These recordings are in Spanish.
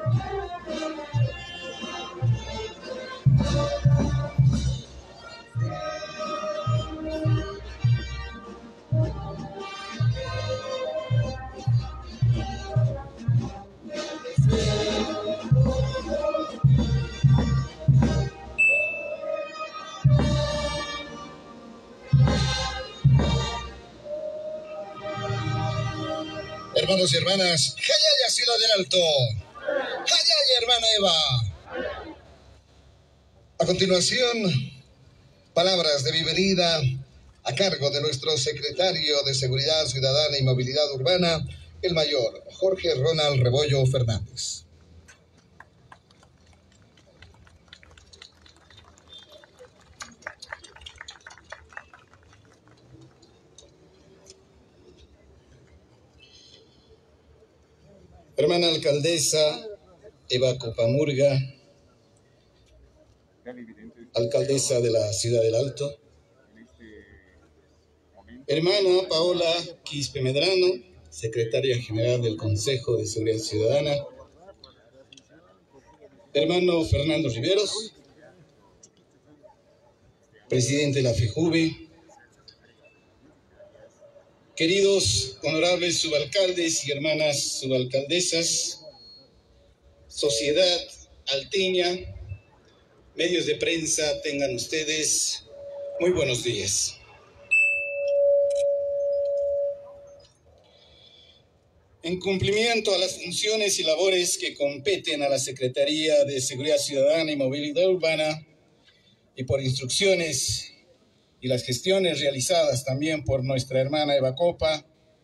Hermanos y hermanas, Jayaya, Ciudad del Alto. Jayaya, hermana Eva. A continuación, palabras de bienvenida a cargo de nuestro secretario de Seguridad Ciudadana y Movilidad Urbana, el mayor Jorge Ronald Rebollo Fernández. Hermana alcaldesa Eva Copamurga, alcaldesa de la Ciudad del Alto. Hermana Paola Quispe Medrano, secretaria general del Consejo de Seguridad Ciudadana. Hermano Fernando Riveros, presidente de la FEJUVE. Queridos honorables subalcaldes y hermanas subalcaldesas, sociedad alteña, medios de prensa, tengan ustedes muy buenos días. En cumplimiento a las funciones y labores que competen a la Secretaría de Seguridad Ciudadana y Movilidad Urbana y por instrucciones y las gestiones realizadas también por nuestra hermana Eva Copa,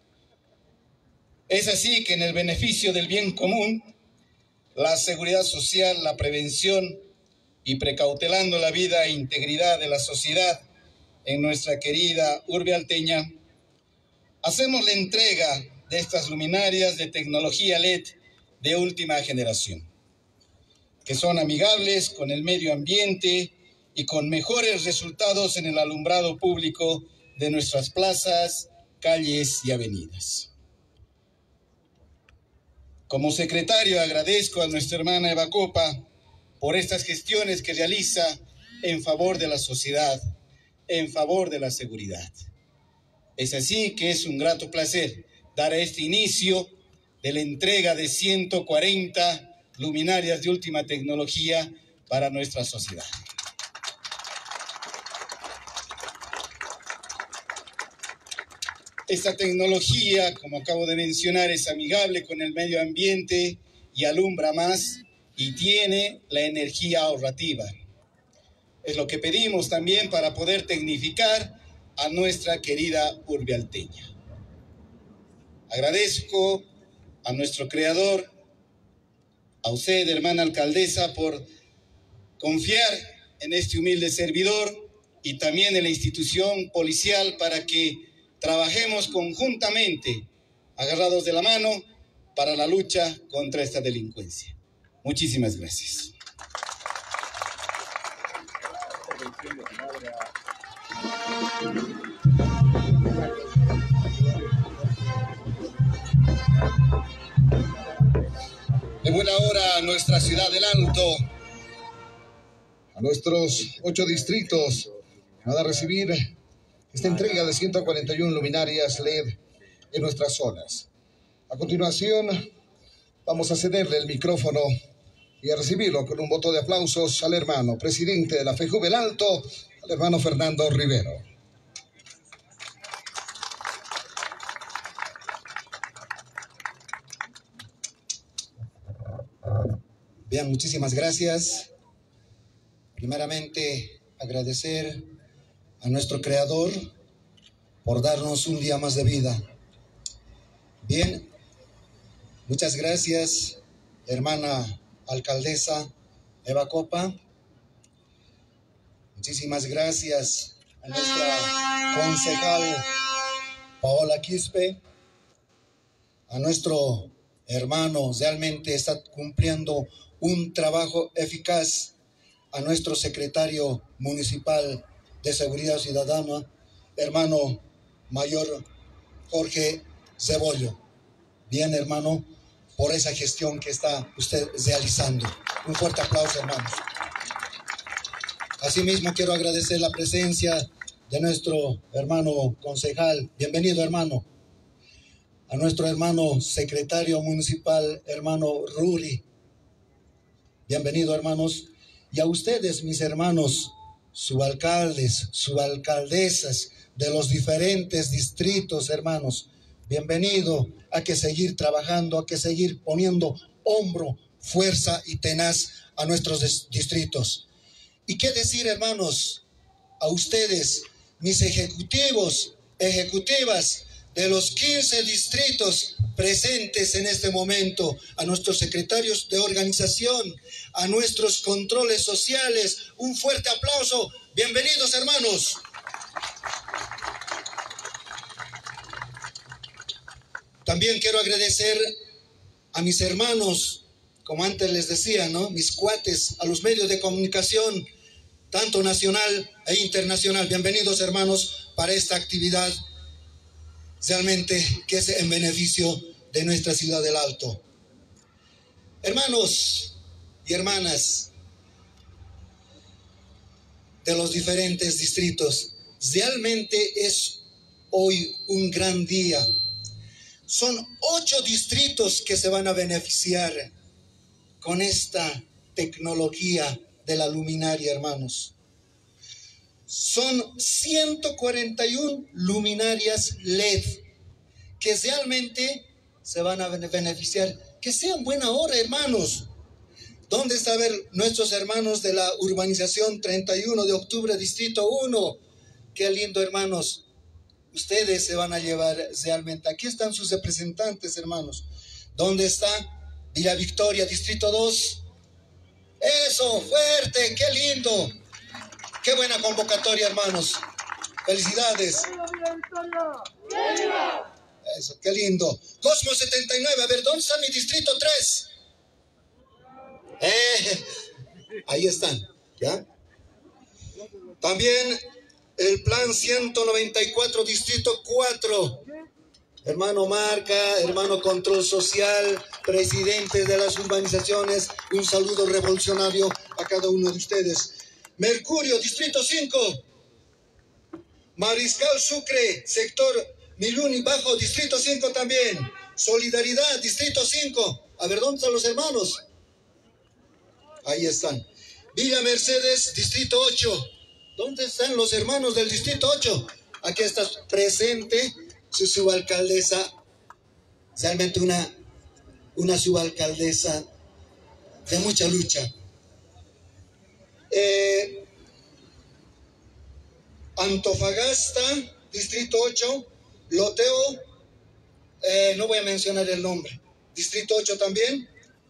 es así que en el beneficio del bien común, la seguridad social, la prevención y precautelando la vida e integridad de la sociedad en nuestra querida urbe alteña, hacemos la entrega de estas luminarias de tecnología LED de última generación, que son amigables con el medio ambiente y con mejores resultados en el alumbrado público de nuestras plazas, calles y avenidas. Como secretario agradezco a nuestra hermana Eva Copa por estas gestiones que realiza en favor de la sociedad, en favor de la seguridad. Es así que es un grato placer dar a este inicio de la entrega de 140 luminarias de última tecnología para nuestra sociedad. Esta tecnología, como acabo de mencionar, es amigable con el medio ambiente y alumbra más y tiene la energía ahorrativa. Es lo que pedimos también para poder tecnificar a nuestra querida urbe alteña. Agradezco a nuestro creador, a usted, hermana alcaldesa, por confiar en este humilde servidor y también en la institución policial para que trabajemos conjuntamente, agarrados de la mano, para la lucha contra esta delincuencia. Muchísimas gracias. De buena hora a nuestra Ciudad del Alto, a nuestros 8 distritos, van a recibir esta entrega de 141 luminarias LED en nuestras zonas. A continuación, vamos a cederle el micrófono y a recibirlo con un voto de aplausos al hermano presidente de la FEJUVE del Alto, al hermano Fernando Rivero. Bien, muchísimas gracias. Primeramente, agradecer a nuestro creador por darnos un día más de vida. Bien, muchas gracias, hermana alcaldesa Eva Copa. Muchísimas gracias a nuestra concejal Paola Quispe, a nuestro hermano, realmente está cumpliendo un trabajo eficaz, a nuestro secretario municipal de Seguridad Ciudadana, hermano mayor Jorge Cebollo. Bien, hermano, por esa gestión que está usted realizando. Un fuerte aplauso, hermanos. Asimismo, quiero agradecer la presencia de nuestro hermano concejal. Bienvenido, hermano. A nuestro hermano secretario municipal, hermano Ruri. Bienvenido, hermanos. Y a ustedes, mis hermanos, subalcaldes, subalcaldesas de los diferentes distritos, hermanos. Bienvenido. Hay que seguir trabajando, hay que seguir poniendo hombro, fuerza y tenaz a nuestros distritos. ¿Y qué decir, hermanos? A ustedes, mis ejecutivos, ejecutivas de los 15 distritos presentes en este momento, a nuestros secretarios de organización, a nuestros controles sociales, un fuerte aplauso. Bienvenidos, hermanos. También quiero agradecer a mis hermanos, como antes les decía, ¿no? Mis cuates, a los medios de comunicación, tanto nacional e internacional. Bienvenidos, hermanos, para esta actividad realmente que es en beneficio de nuestra ciudad del Alto. Hermanos y hermanas de los diferentes distritos, realmente es hoy un gran día. Son 8 distritos que se van a beneficiar con esta tecnología de la luminaria, hermanos. Son 141 luminarias LED que realmente se van a beneficiar. Que sean buena hora, hermanos. ¿Dónde están nuestros hermanos de la urbanización 31 de octubre, distrito 1? Qué lindo, hermanos. Ustedes se van a llevar realmente. Aquí están sus representantes, hermanos. ¿Dónde está Villa Victoria, distrito 2? Eso, fuerte, qué lindo. Qué buena convocatoria, hermanos. Felicidades. Eso, qué lindo. Cosmo 79, a ver, ¿dónde está mi distrito 3? Ahí están, ¿ya? También el plan 194, distrito 4. Hermano Marca, hermano Control Social, presidentes de las urbanizaciones, un saludo revolucionario a cada uno de ustedes. Mercurio, distrito 5. Mariscal Sucre, sector Miluni Bajo, distrito 5 también. Solidaridad, distrito 5. A ver, ¿dónde están los hermanos? Ahí están. Villa Mercedes, distrito 8. ¿Dónde están los hermanos del distrito 8? Aquí está presente su subalcaldesa, realmente una subalcaldesa de mucha lucha. Antofagasta, distrito 8, Loteo, no voy a mencionar el nombre, distrito 8 también.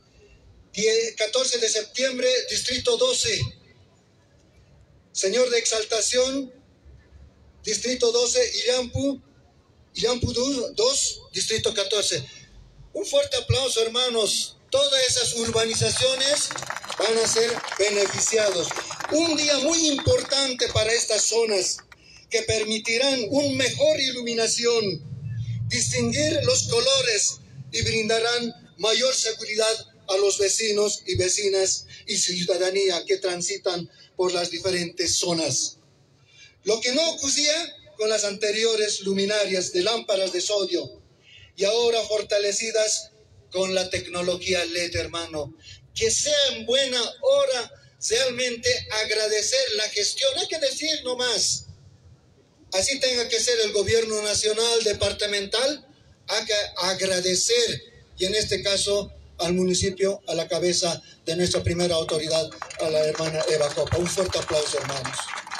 14 de septiembre, distrito 12. Señor de Exaltación, distrito 12, Illampu 2, distrito 14. Un fuerte aplauso, hermanos. Todas esas urbanizaciones van a ser beneficiados. Un día muy importante para estas zonas que permitirán una mejor iluminación, distinguir los colores y brindarán mayor seguridad a los vecinos y vecinas y ciudadanía que transitan por las diferentes zonas. Lo que no ocurría con las anteriores luminarias de lámparas de sodio y ahora fortalecidas con la tecnología LED, hermano. Que sea en buena hora realmente agradecer la gestión. Hay que decir nomás, así tenga que ser el gobierno nacional, departamental, hay que agradecer, y en este caso al municipio, a la cabeza de nuestra primera autoridad, a la hermana Eva Copa. Un fuerte aplauso, hermanos.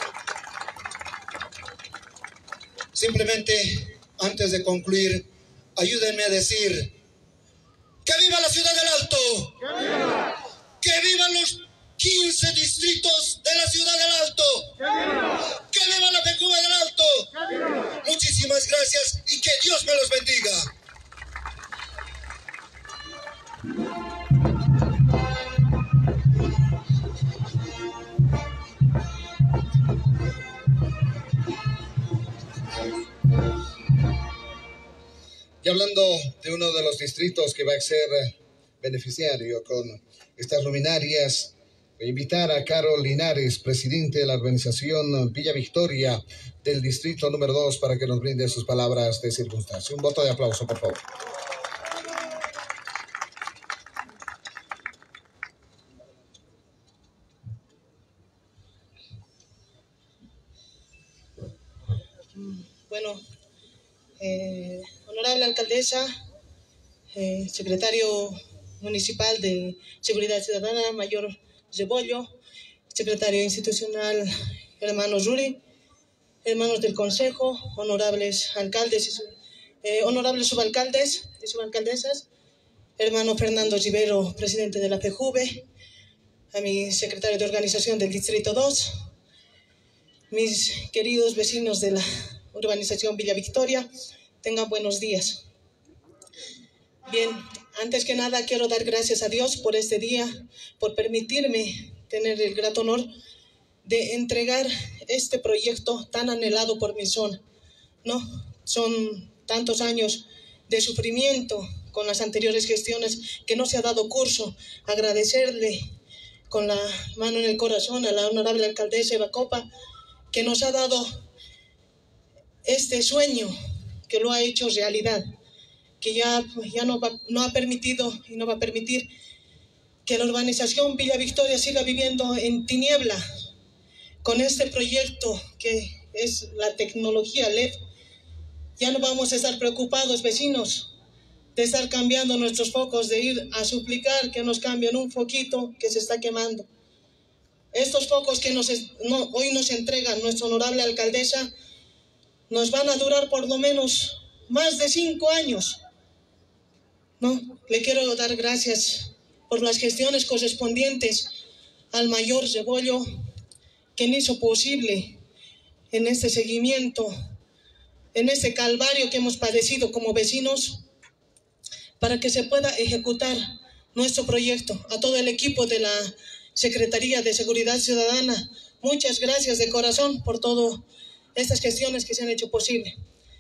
Simplemente, antes de concluir, ayúdenme a decir: ¡que viva la ciudad del Alto! ¡Que viva! ¡Que vivan los 15 distritos de la ciudad del Alto! ¡Que viva! ¡Que viva la FECUBA del Alto! ¡Que viva! Muchísimas gracias y que Dios me los bendiga. Y hablando de uno de los distritos que va a ser beneficiario con estas luminarias, voy a invitar a Carol Linares, presidente de la organización Villa Victoria del distrito número 2, para que nos brinde sus palabras de circunstancia. Un voto de aplauso, por favor. Bueno, honorable alcaldesa, secretario municipal de Seguridad Ciudadana, mayor Zebollo, secretario institucional, hermano Ruri, hermanos del Consejo, honorables alcaldes, honorables subalcaldes y subalcaldesas, hermano Fernando Rivero, presidente de la PJUVE, a mi secretario de organización del Distrito 2, mis queridos vecinos de la urbanización Villa Victoria, tengan buenos días. Bien, antes que nada quiero dar gracias a Dios por este día, por permitirme tener el grato honor de entregar este proyecto tan anhelado por mi zona, ¿no? Son tantos años de sufrimiento con las anteriores gestiones que no se ha dado curso. Agradecerle con la mano en el corazón a la honorable alcaldesa Eva Copa, que nos ha dado este sueño, que lo ha hecho realidad, que ya no ha permitido y no va a permitir que la urbanización Villa Victoria siga viviendo en tiniebla. Con este proyecto que es la tecnología LED, ya no vamos a estar preocupados, vecinos, de estar cambiando nuestros focos, de ir a suplicar que nos cambien un foquito que se está quemando. Estos focos que hoy nos entrega nuestra honorable alcaldesa nos van a durar por lo menos más de 5 años. ¿No? Le quiero dar gracias por las gestiones correspondientes al mayor Zebollo, quien hizo posible en este seguimiento, en este calvario que hemos padecido como vecinos, para que se pueda ejecutar nuestro proyecto. A todo el equipo de la Secretaría de Seguridad Ciudadana, muchas gracias de corazón por todas estas gestiones que se han hecho posible.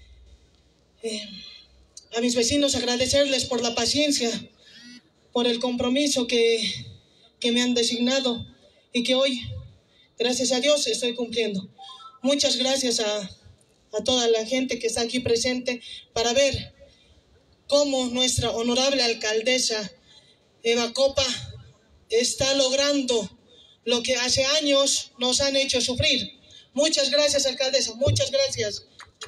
A mis vecinos agradecerles por la paciencia, por el compromiso que me han designado y que hoy, gracias a Dios, estoy cumpliendo. Muchas gracias a toda la gente que está aquí presente para ver cómo nuestra honorable alcaldesa Eva Copa está logrando lo que hace años nos han hecho sufrir. Muchas gracias, alcaldesa, muchas gracias.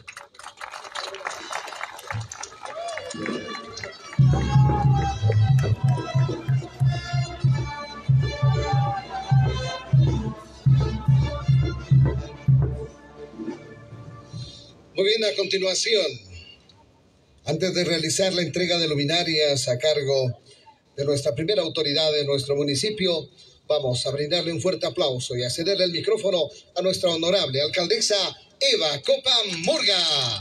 Muy bien, a continuación, antes de realizar la entrega de luminarias a cargo de nuestra primera autoridad de nuestro municipio, vamos a brindarle un fuerte aplauso y a cederle el micrófono a nuestra honorable alcaldesa Eva Copa Murga.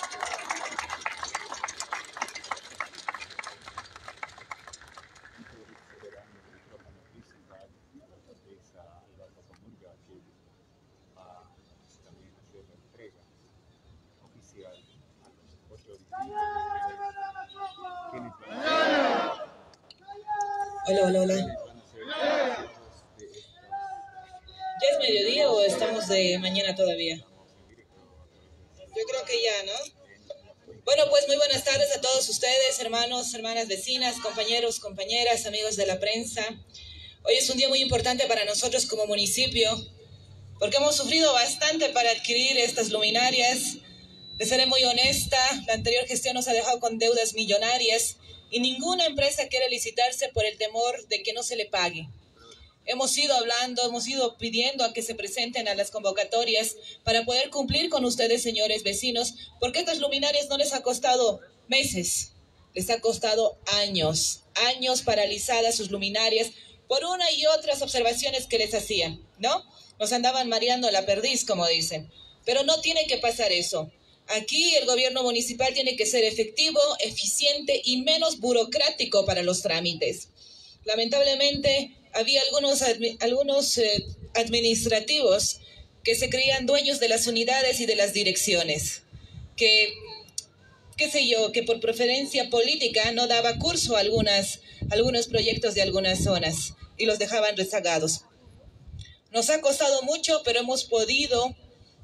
Hola. ¿Ya es mediodía o estamos de mañana todavía? Yo creo que ya, ¿no? Bueno, pues muy buenas tardes a todos ustedes, hermanos, hermanas, vecinas, compañeros, compañeras, amigos de la prensa. Hoy es un día muy importante para nosotros como municipio, porque hemos sufrido bastante para adquirir estas luminarias. Les seré muy honesta, la anterior gestión nos ha dejado con deudas millonarias y ninguna empresa quiere licitarse por el temor de que no se le pague. Hemos ido hablando, hemos ido pidiendo a que se presenten a las convocatorias para poder cumplir con ustedes, señores vecinos, porque estas luminarias no les ha costado meses, les ha costado años paralizadas sus luminarias por una y otras observaciones que les hacían, ¿no? Nos andaban mareando la perdiz, como dicen, pero no tiene que pasar eso. Aquí el gobierno municipal tiene que ser efectivo, eficiente y menos burocrático para los trámites. Lamentablemente, había algunos administrativos que se creían dueños de las unidades y de las direcciones, que qué sé yo, que por preferencia política no daba curso a algunos proyectos de algunas zonas y los dejaban rezagados. Nos ha costado mucho, pero hemos podido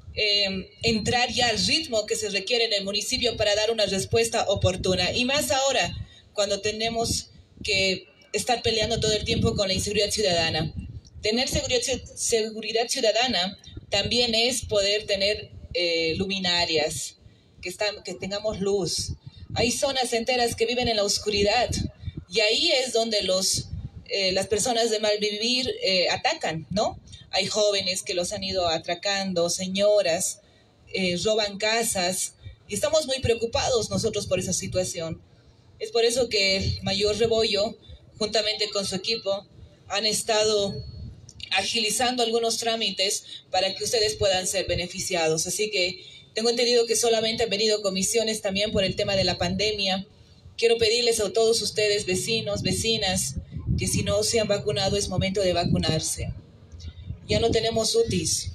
entrar ya al ritmo que se requiere en el municipio para dar una respuesta oportuna. Y más ahora, cuando tenemos que estar peleando todo el tiempo con la inseguridad ciudadana. Tener seguridad ciudadana también es poder tener luminarias, que tengamos luz. Hay zonas enteras que viven en la oscuridad y ahí es donde las personas de mal vivir atacan, ¿no? Hay jóvenes que los han ido atracando, señoras, roban casas y estamos muy preocupados nosotros por esa situación. Es por eso que el mayor Rebollo, juntamente con su equipo, han estado agilizando algunos trámites para que ustedes puedan ser beneficiados. Así que tengo entendido que solamente han venido comisiones también por el tema de la pandemia. Quiero pedirles a todos ustedes, vecinos, vecinas, que si no se han vacunado es momento de vacunarse. Ya no tenemos UTIs,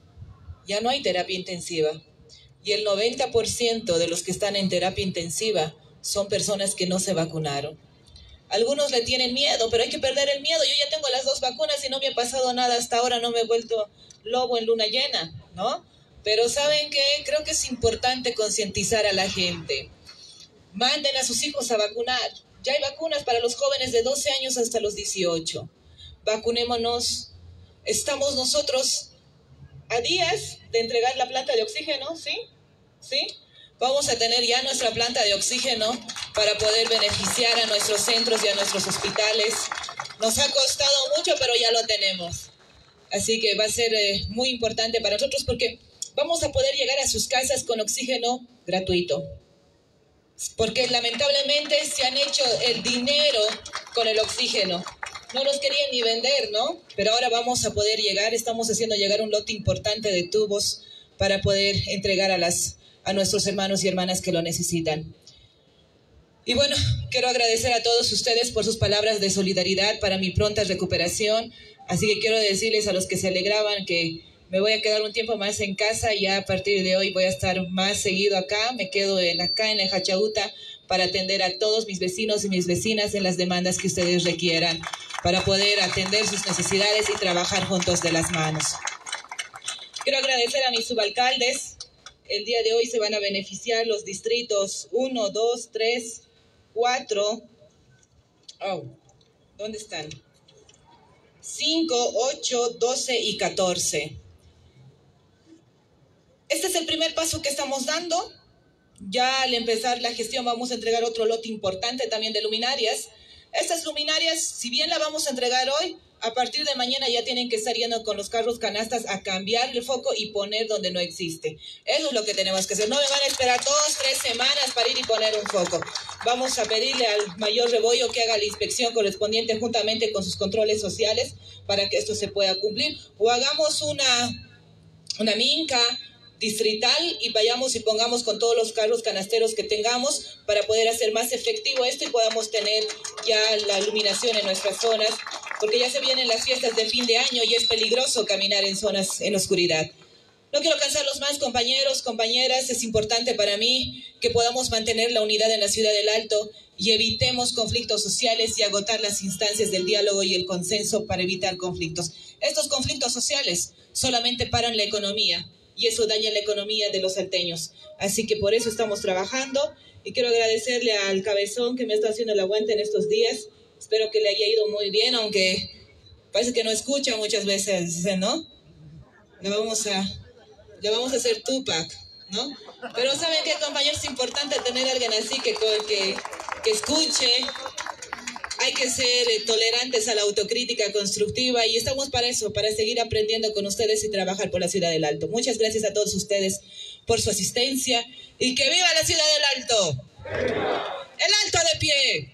ya no hay terapia intensiva. Y el 90% de los que están en terapia intensiva son personas que no se vacunaron. Algunos le tienen miedo, pero hay que perder el miedo. Yo ya tengo las 2 vacunas y no me ha pasado nada hasta ahora, no me he vuelto lobo en luna llena, ¿no? Pero ¿saben qué? Creo que es importante concientizar a la gente. Manden a sus hijos a vacunar. Ya hay vacunas para los jóvenes de 12 años hasta los 18. Vacunémonos. Estamos nosotros a días de entregar la planta de oxígeno, ¿sí? ¿Sí? Vamos a tener ya nuestra planta de oxígeno para poder beneficiar a nuestros centros y a nuestros hospitales. Nos ha costado mucho, pero ya lo tenemos. Así que va a ser muy importante para nosotros porque vamos a poder llegar a sus casas con oxígeno gratuito. Porque lamentablemente se han hecho el dinero con el oxígeno. No los querían ni vender, ¿no? Pero ahora vamos a poder llegar, estamos haciendo llegar un lote importante de tubos para poder entregar a nuestros hermanos y hermanas que lo necesitan. Y bueno, quiero agradecer a todos ustedes por sus palabras de solidaridad para mi pronta recuperación. Así que quiero decirles a los que se alegraban que me voy a quedar un tiempo más en casa y ya a partir de hoy voy a estar más seguido acá. Me quedo acá en el Hachauta para atender a todos mis vecinos y mis vecinas en las demandas que ustedes requieran, para poder atender sus necesidades y trabajar juntos de las manos. Quiero agradecer a mis subalcaldes. El día de hoy se van a beneficiar los distritos 1, 2, 3, 4. ¿Dónde están? 5, 8, 12 y 14. Este es el primer paso que estamos dando. Ya al empezar la gestión vamos a entregar otro lote importante también de luminarias. Estas luminarias, si bien la vamos a entregar hoy, a partir de mañana ya tienen que estar yendo con los carros canastas a cambiar el foco y poner donde no existe. Eso es lo que tenemos que hacer. No me van a esperar 2, 3 semanas para ir y poner un foco. Vamos a pedirle al mayor Rebollo que haga la inspección correspondiente juntamente con sus controles sociales para que esto se pueda cumplir. O hagamos una minca distrital y vayamos y pongamos con todos los carros canasteros que tengamos para poder hacer más efectivo esto y podamos tener ya la iluminación en nuestras zonas, porque ya se vienen las fiestas de fin de año y es peligroso caminar en zonas en oscuridad. No quiero cansarlos más, compañeros, compañeras. Es importante para mí que podamos mantener la unidad en la ciudad del Alto y evitemos conflictos sociales y agotar las instancias del diálogo y el consenso para evitar conflictos. Estos conflictos sociales solamente paran la economía y eso daña la economía de los salteños. Así que por eso estamos trabajando y quiero agradecerle al Cabezón que me está haciendo el aguante en estos días. Espero que le haya ido muy bien, aunque parece que no escucha muchas veces, ¿no? Le vamos a hacer Tupac, ¿no? Pero ¿saben qué, compañeros? Es importante tener a alguien así que escuche. Hay que ser tolerantes a la autocrítica constructiva y estamos para eso, para seguir aprendiendo con ustedes y trabajar por la Ciudad del Alto. Muchas gracias a todos ustedes por su asistencia y ¡que viva la Ciudad del Alto! ¡El Alto de pie!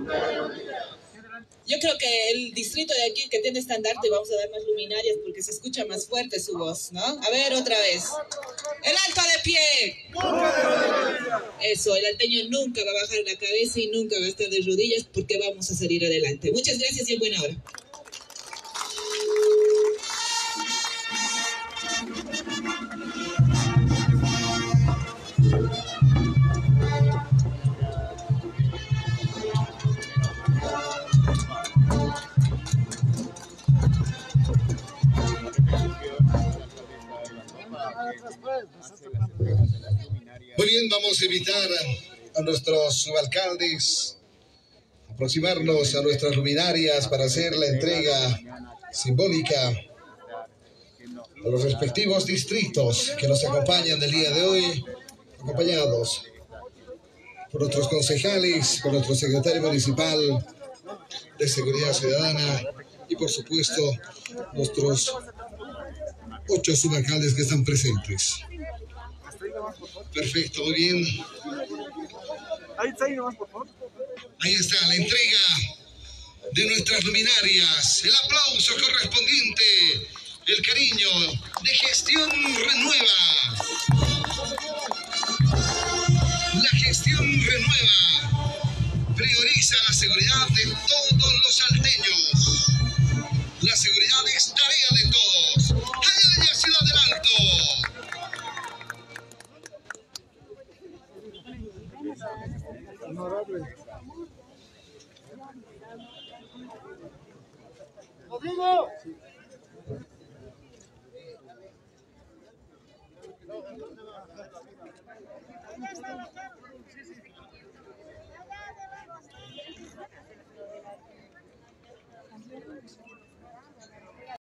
Yo creo que el distrito de aquí que tiene estandarte vamos a dar más luminarias porque se escucha más fuerte su voz, ¿no? A ver, otra vez. ¡El Alto de pie! Eso, el alteño nunca va a bajar la cabeza y nunca va a estar de rodillas porque vamos a salir adelante. Muchas gracias y en buena hora. Muy bien, vamos a invitar a nuestros subalcaldes a aproximarnos a nuestras luminarias para hacer la entrega simbólica a los respectivos distritos que nos acompañan del día de hoy, acompañados por nuestros concejales, por nuestro secretario municipal de Seguridad Ciudadana y por supuesto nuestros 8 subalcaldes que están presentes. Perfecto, muy bien. Ahí está la entrega de nuestras luminarias, el aplauso correspondiente, el cariño de Gestión Renueva. La Gestión Renueva prioriza la seguridad de todos los salteños. La seguridad es tarea de todos. ¡Allá, Ciudad del Alto! Honorable. ¡Rodrigo! Sí.